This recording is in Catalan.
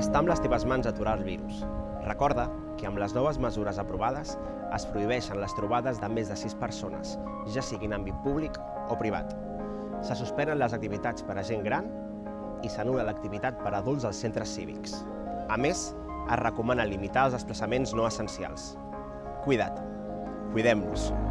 Està amb les teves mans aturar el virus. Recorda que amb les noves mesures aprovades es prohibeixen les trobades de més de 6 persones, ja sigui en àmbit públic o privat. Se suspenen les activitats per a gent gran i s'anul·la l'activitat per a adults als centres cívics. A més, es recomana limitar els desplaçaments no essencials. Cuida't. Cuidem-nos.